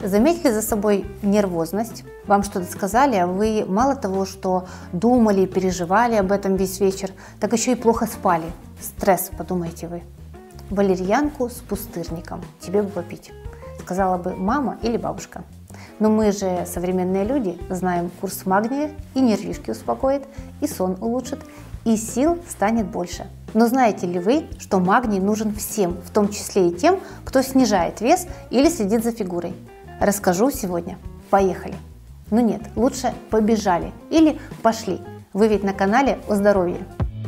Заметили за собой нервозность? Вам что-то сказали, а вы мало того, что думали и переживали об этом весь вечер, так еще и плохо спали. Стресс, подумаете вы. Валерьянку с пустырником тебе бы попить, сказала бы мама или бабушка. Но мы же, современные люди, знаем курс магния, и нервишки успокоит, и сон улучшит, и сил станет больше. Но знаете ли вы, что магний нужен всем, в том числе и тем, кто снижает вес или следит за фигурой? Расскажу сегодня. Поехали! Ну нет, лучше побежали или пошли. Вы ведь на канале о здоровье.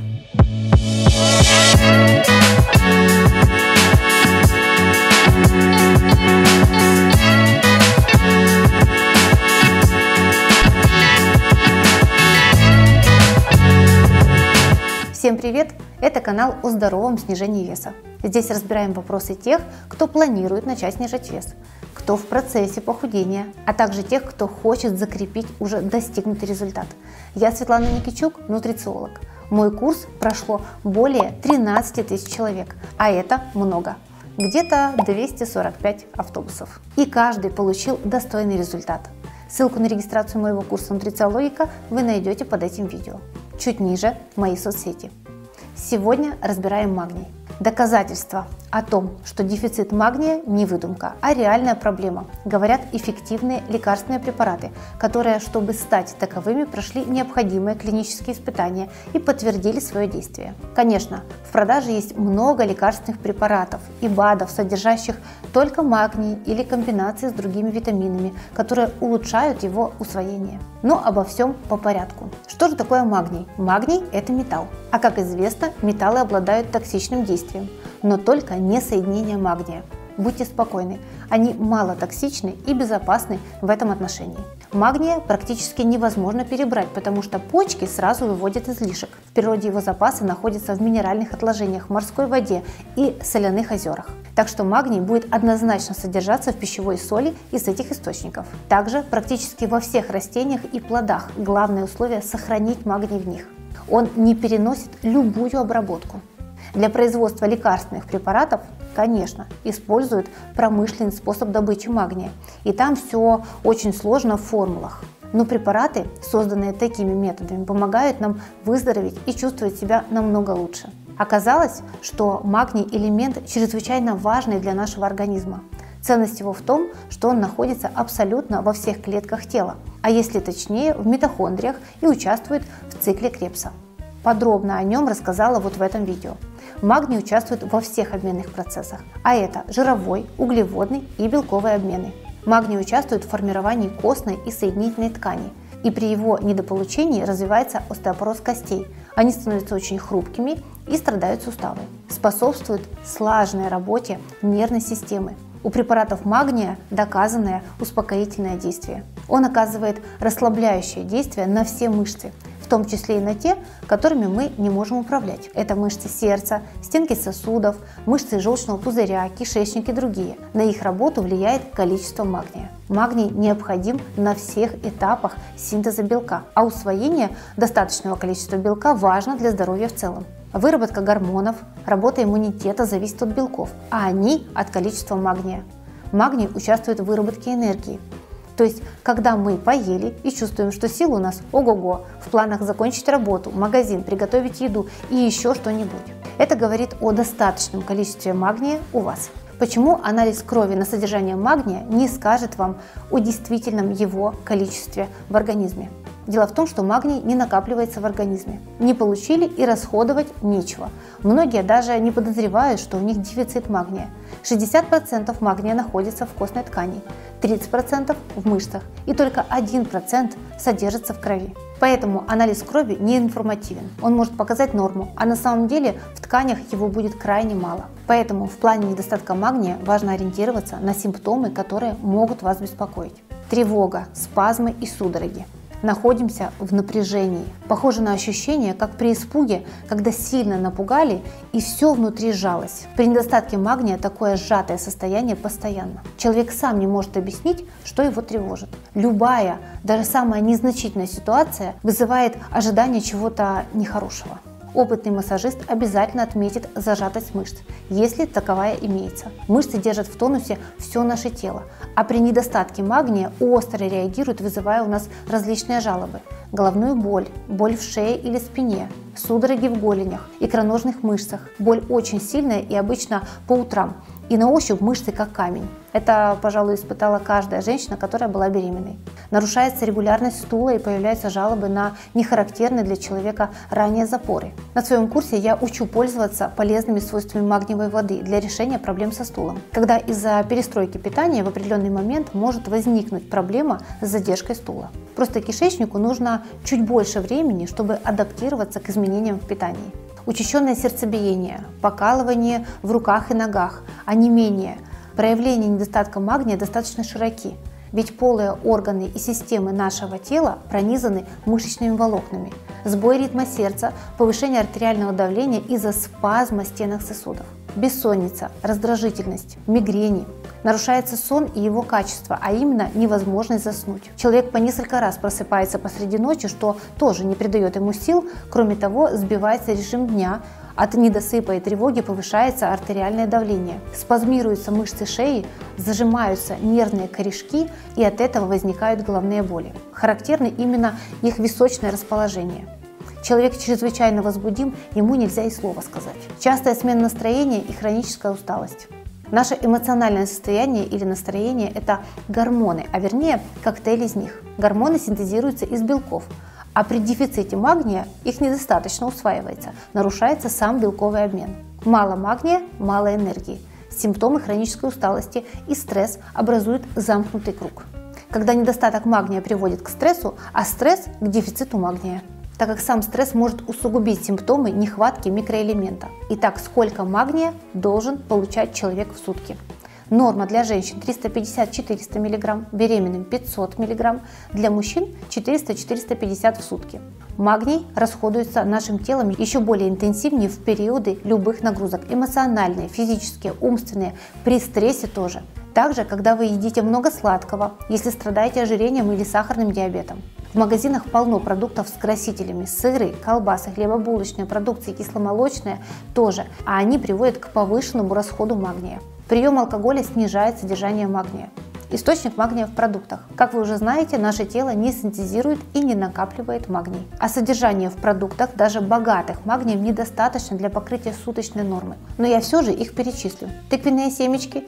Всем привет! Это канал о здоровом снижении веса. Здесь разбираем вопросы тех, кто планирует начать снижать вес, кто в процессе похудения, а также тех, кто хочет закрепить уже достигнутый результат. Я Светлана Никичук, нутрициолог. Мой курс прошло более 13 тысяч человек, а это много. Где-то 245 автобусов. И каждый получил достойный результат. Ссылку на регистрацию моего курса «Нутрициологика» вы найдете под этим видео. Чуть ниже мои соцсети. Сегодня разбираем магний. Доказательства о том, что дефицит магния не выдумка, а реальная проблема, говорят эффективные лекарственные препараты, которые, чтобы стать таковыми, прошли необходимые клинические испытания и подтвердили свое действие. Конечно, в продаже есть много лекарственных препаратов и БАДов, содержащих только магний или комбинации с другими витаминами, которые улучшают его усвоение. Но обо всем по порядку. Что же такое магний? Магний – это металл. А как известно, металлы обладают токсичным действием, но только не соединения магния. Будьте спокойны, они мало токсичны и безопасны в этом отношении. Магния практически невозможно перебрать, потому что почки сразу выводят излишек. В природе его запасы находятся в минеральных отложениях, в морской воде и соляных озерах. Так что магний будет однозначно содержаться в пищевой соли из этих источников. Также практически во всех растениях и плодах главное условие – сохранить магний в них. Он не переносит любую обработку. Для производства лекарственных препаратов, конечно, используют промышленный способ добычи магния, и там все очень сложно в формулах. Но препараты, созданные такими методами, помогают нам выздороветь и чувствовать себя намного лучше. Оказалось, что магний – элемент чрезвычайно важный для нашего организма. Ценность его в том, что он находится абсолютно во всех клетках тела, а если точнее, в митохондриях и участвует в цикле Кребса. Подробно о нем рассказала вот в этом видео. Магний участвует во всех обменных процессах, а это жировой, углеводный и белковый обмены. Магний участвует в формировании костной и соединительной ткани, и при его недополучении развивается остеопороз костей. Они становятся очень хрупкими и страдают суставы. Способствует слаженной работе нервной системы. У препаратов магния доказанное успокоительное действие. Он оказывает расслабляющее действие на все мышцы, в том числе и на те, которыми мы не можем управлять. Это мышцы сердца, стенки сосудов, мышцы желчного пузыря, кишечник и другие. На их работу влияет количество магния. Магний необходим на всех этапах синтеза белка, а усвоение достаточного количества белка важно для здоровья в целом. Выработка гормонов, работа иммунитета зависит от белков, а они от количества магния. Магний участвует в выработке энергии. То есть, когда мы поели и чувствуем, что сил у нас ого-го, в планах закончить работу, магазин, приготовить еду и еще что-нибудь. Это говорит о достаточном количестве магния у вас. Почему анализ крови на содержание магния не скажет вам о действительном его количестве в организме? Дело в том, что магний не накапливается в организме. Не получили и расходовать нечего. Многие даже не подозревают, что у них дефицит магния. 60% магния находится в костной ткани, 30% в мышцах и только 1% содержится в крови. Поэтому анализ крови не информативен. Он может показать норму, а на самом деле в тканях его будет крайне мало. Поэтому в плане недостатка магния важно ориентироваться на симптомы, которые могут вас беспокоить. Тревога, спазмы и судороги. Находимся в напряжении. Похоже на ощущение, как при испуге, когда сильно напугали и все внутри сжалось. При недостатке магния такое сжатое состояние постоянно. Человек сам не может объяснить, что его тревожит. Любая, даже самая незначительная ситуация вызывает ожидание чего-то нехорошего. опытный массажист обязательно отметит зажатость мышц, если таковая имеется. Мышцы держат в тонусе все наше тело, а при недостатке магния остро реагируют, вызывая у нас различные жалобы. Головную боль, боль в шее или спине, судороги в голенях, икроножных мышцах. Боль очень сильная и обычно по утрам. И на ощупь мышцы как камень. Это, пожалуй, испытала каждая женщина, которая была беременной. Нарушается регулярность стула и появляются жалобы на нехарактерные для человека ранее запоры. На своем курсе я учу пользоваться полезными свойствами магниевой воды для решения проблем со стулом. Когда из-за перестройки питания в определенный момент может возникнуть проблема с задержкой стула. Просто кишечнику нужно чуть больше времени, чтобы адаптироваться к изменениям в питании. Учащенное сердцебиение, покалывание в руках и ногах, онемение, проявление недостатка магния достаточно широки, ведь полые органы и системы нашего тела пронизаны мышечными волокнами, сбой ритма сердца, повышение артериального давления из-за спазма стенок сосудов, бессонница, раздражительность, мигрени. Нарушается сон и его качество, а именно невозможность заснуть. Человек по несколько раз просыпается посреди ночи, что тоже не придает ему сил. Кроме того, сбивается режим дня, от недосыпа и тревоги повышается артериальное давление. Спазмируются мышцы шеи, зажимаются нервные корешки, и от этого возникают головные боли. Характерно именно их височное расположение. Человек чрезвычайно возбудим, ему нельзя и слова сказать. Частая смена настроения и хроническая усталость. Наше эмоциональное состояние или настроение – это гормоны, а вернее коктейль из них. Гормоны синтезируются из белков, а при дефиците магния их недостаточно усваивается, нарушается сам белковый обмен. Мало магния – мало энергии. Симптомы хронической усталости и стресс образуют замкнутый круг. Когда недостаток магния приводит к стрессу, а стресс – к дефициту магния, так как сам стресс может усугубить симптомы нехватки микроэлемента. Итак, сколько магния должен получать человек в сутки? Норма для женщин 350-400 мг, беременным 500 мг, для мужчин 400-450 в сутки. Магний расходуется нашим телом еще более интенсивнее в периоды любых нагрузок, эмоциональные, физические, умственные, при стрессе тоже. Также, когда вы едите много сладкого, если страдаете ожирением или сахарным диабетом. В магазинах полно продуктов с красителями, сыры, колбасы, хлебобулочная продукция, кисломолочная тоже, а они приводят к повышенному расходу магния. Прием алкоголя снижает содержание магния. Источник магния в продуктах. Как вы уже знаете, наше тело не синтезирует и не накапливает магний. А содержание в продуктах, даже богатых магнием, недостаточно для покрытия суточной нормы. Но я все же их перечислю. Тыквенные семечки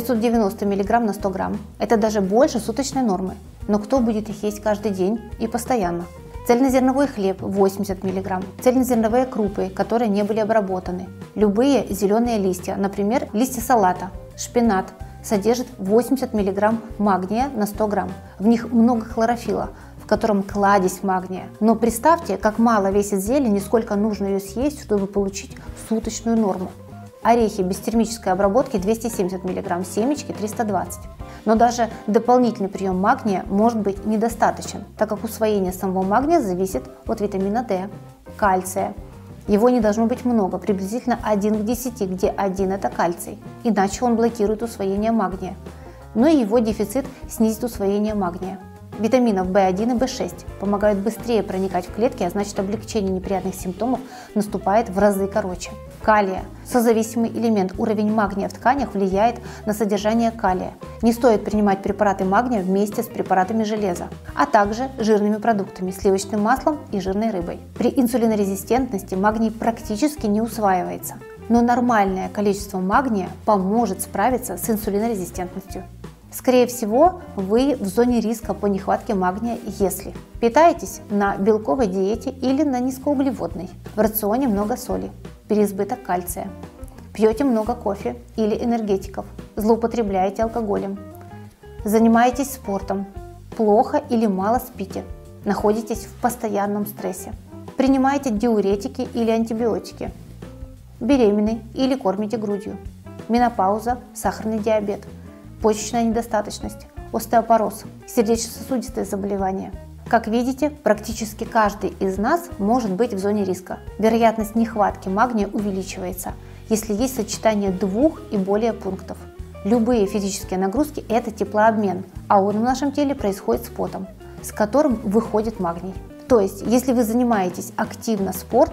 590 мг на 100 грамм. Это даже больше суточной нормы. Но кто будет их есть каждый день и постоянно? Цельнозерновой хлеб 80 мг, цельнозерновые крупы, которые не были обработаны, любые зеленые листья, например, листья салата, шпинат, содержит 80 мг магния на 100 грамм. В них много хлорофилла, в котором кладезь магния. Но представьте, как мало весит зелень и сколько нужно ее съесть, чтобы получить суточную норму. Орехи без термической обработки 270 мг, семечки 320 мг. Но даже дополнительный прием магния может быть недостаточен, так как усвоение самого магния зависит от витамина D, кальция. Его не должно быть много, приблизительно 1 к 10, где 1 это кальций, иначе он блокирует усвоение магния. Но и его дефицит снизит усвоение магния. Витаминов В1 и В6 помогают быстрее проникать в клетки, а значит облегчение неприятных симптомов наступает в разы короче. Калия – созависимый элемент. Уровень магния в тканях влияет на содержание калия. Не стоит принимать препараты магния вместе с препаратами железа, а также жирными продуктами, сливочным маслом и жирной рыбой. При инсулинорезистентности магний практически не усваивается, но нормальное количество магния поможет справиться с инсулинорезистентностью. Скорее всего, вы в зоне риска по нехватке магния, если питаетесь на белковой диете или на низкоуглеводной, в рационе много соли, переизбыток кальция, пьете много кофе или энергетиков, злоупотребляете алкоголем, занимаетесь спортом, плохо или мало спите, находитесь в постоянном стрессе, принимаете диуретики или антибиотики, беременны или кормите грудью, менопауза, сахарный диабет, почечная недостаточность, остеопороз, сердечно-сосудистые заболевания. Как видите, практически каждый из нас может быть в зоне риска. Вероятность нехватки магния увеличивается, если есть сочетание 2 и более пунктов. Любые физические нагрузки – это теплообмен, а он в нашем теле происходит с потом, с которым выходит магний. То есть, если вы занимаетесь активно спортом,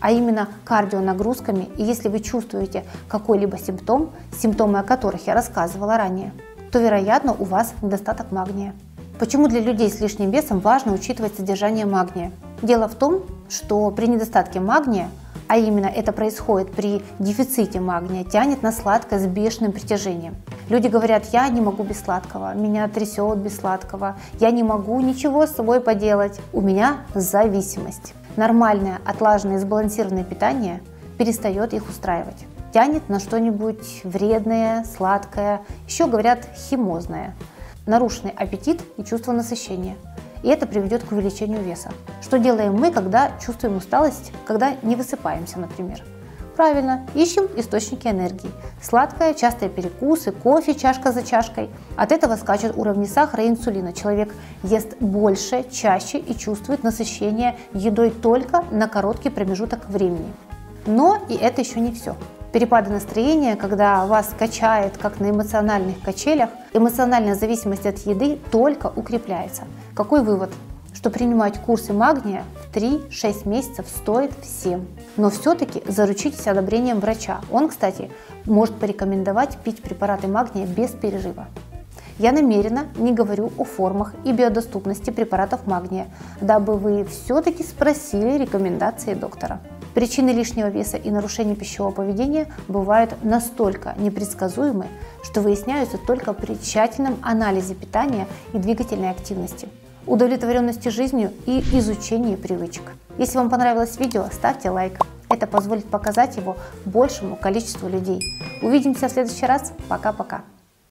а именно кардионагрузками. И если вы чувствуете какой-либо симптом, симптомы о которых я рассказывала ранее, то, вероятно, у вас недостаток магния. Почему для людей с лишним весом важно учитывать содержание магния? Дело в том, что при недостатке магния, а именно это происходит при дефиците магния, тянет на сладкое с бешеным притяжением. Люди говорят: я не могу без сладкого, меня трясет без сладкого, я не могу ничего с собой поделать, у меня зависимость. Нормальное, отлаженное, сбалансированное питание перестает их устраивать. Тянет на что-нибудь вредное, сладкое, еще говорят химозное. Нарушенный аппетит и чувство насыщения. И это приведет к увеличению веса. Что делаем мы, когда чувствуем усталость, когда не высыпаемся, например? Правильно, ищем источники энергии. Сладкое, частые перекусы, кофе чашка за чашкой. От этого скачут уровни сахара и инсулина. Человек ест больше, чаще и чувствует насыщение едой только на короткий промежуток времени. Но и это еще не все. Перепады настроения, когда вас качает, как на эмоциональных качелях, эмоциональная зависимость от еды только укрепляется. Какой вывод? Что принимать курсы магния в 3-6 месяцев стоит всем. Но все-таки заручитесь одобрением врача. Он, кстати, может порекомендовать пить препараты магния без перерыва. Я намеренно не говорю о формах и биодоступности препаратов магния, дабы вы все-таки спросили рекомендации доктора. Причины лишнего веса и нарушения пищевого поведения бывают настолько непредсказуемы, что выясняются только при тщательном анализе питания и двигательной активности, удовлетворенности жизнью и изучении привычек. Если вам понравилось видео, ставьте лайк. Это позволит показать его большему количеству людей. Увидимся в следующий раз. Пока-пока.